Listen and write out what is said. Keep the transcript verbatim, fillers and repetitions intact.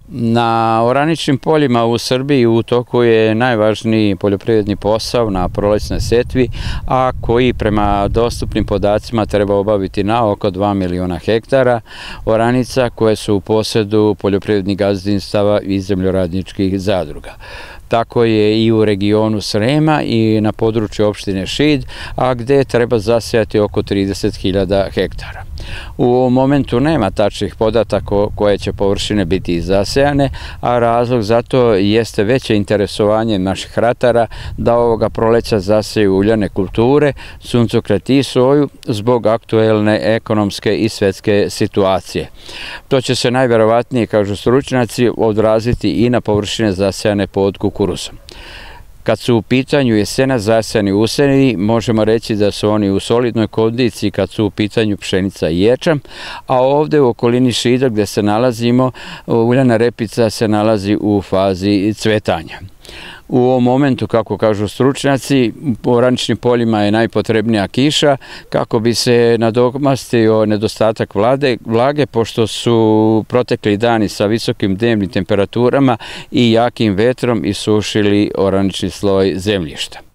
Na oraničnim poljima u Srbiji u toku je najvažniji poljoprivredni posao na prolećnoj setvi, a koji prema dostupnim podacima treba obaviti na oko dva miliona hektara oranica koje su u posedu poljoprivrednih gazdinstava i zemljoradničkih zadruga. Tako je i u regionu Srema i na području opštine Šid, a gde treba zasejati oko trideset hiljada hektara. U ovom momentu nema tačnih podataka koje će površine biti zasejane, a razlog za to jeste veće interesovanje naših ratara da ovoga proleća zaseju uljane kulture, suncokret i soju zbog aktuelne ekonomske i svetske situacije. To će se najverovatnije, kažu stručnjaci, odraziti i na površine zasejane pod kukuruzom. Kad su u pitanju jesena zasejani usjevi, možemo reći da su oni u solidnoj kondiciji kad su u pitanju pšenica i ječam, a ovde u okolini Šida gde se nalazimo, uljana repica se nalazi u fazi cvetanja. U ovom momentu, kako kažu stručnjaci, u oraničnim poljima je najpotrebnija kiša kako bi se nadomastio nedostatak vlage, pošto su protekli dani sa visokim dnevnim temperaturama i jakim vetrom isušili oranični sloj zemljišta.